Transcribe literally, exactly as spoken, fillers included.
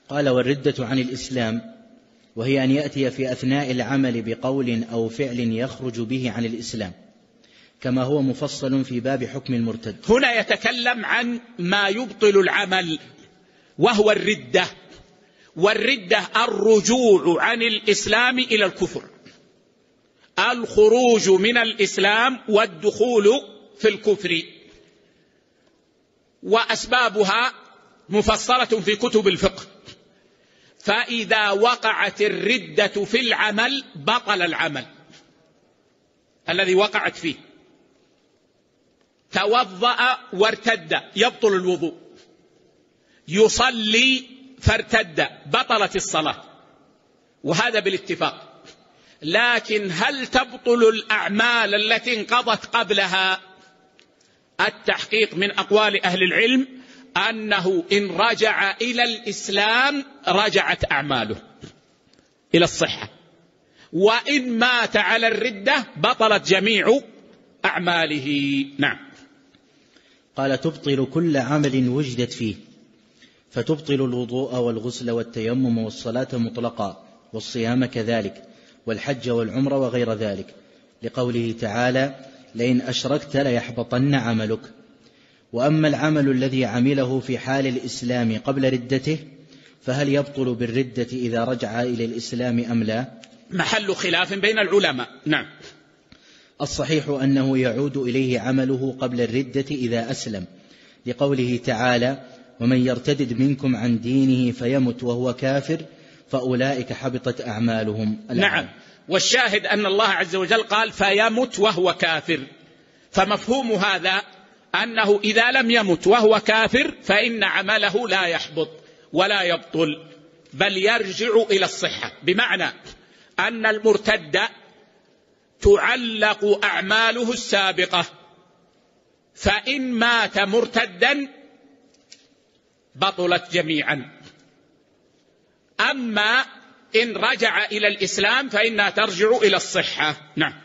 قال: والردة عن الإسلام وهي أن يأتي في أثناء العمل بقول أو فعل يخرج به عن الإسلام، كما هو مفصل في باب حكم المرتد. هنا يتكلم عن ما يبطل العمل وهو الردة، والردة الرجوع عن الإسلام إلى الكفر، الخروج من الإسلام والدخول في الكفر، وأسبابها مفصلة في كتب الفقه. فإذا وقعت الردة في العمل بطل العمل الذي وقعت فيه. توضأ وارتد يبطل الوضوء، يصلي فارتد بطلت الصلاة، وهذا بالاتفاق. لكن هل تبطل الأعمال التي انقضت قبلها؟ التحقيق من أقوال أهل العلم أنه إن رجع إلى الإسلام رجعت أعماله إلى الصحة، وإن مات على الردة بطلت جميع أعماله. نعم. قال: تبطل كل عمل وجدت فيه، فتبطل الوضوء والغسل والتيمم والصلاة مطلقا، والصيام كذلك، والحج والعمر وغير ذلك، لقوله تعالى: لئن أشركت ليحبطن عملك. وأما العمل الذي عمله في حال الإسلام قبل ردته فهل يبطل بالردة إذا رجع إلى الإسلام أم لا؟ محل خلاف بين العلماء. نعم. الصحيح أنه يعود إليه عمله قبل الردة إذا أسلم، لقوله تعالى: ومن يرتدد منكم عن دينه فيمت وهو كافر فأولئك حبطت أعمالهم. نعم. والشاهد أن الله عز وجل قال فيمت وهو كافر، فمفهوم هذا أنه إذا لم يمت وهو كافر فإن عمله لا يحبط ولا يبطل، بل يرجع إلى الصحة، بمعنى أن المرتد تعلق أعماله السابقة، فإن مات مرتدا بطلت جميعا. أما إن رجع إلى الإسلام فإنها ترجع إلى الصحة. نعم.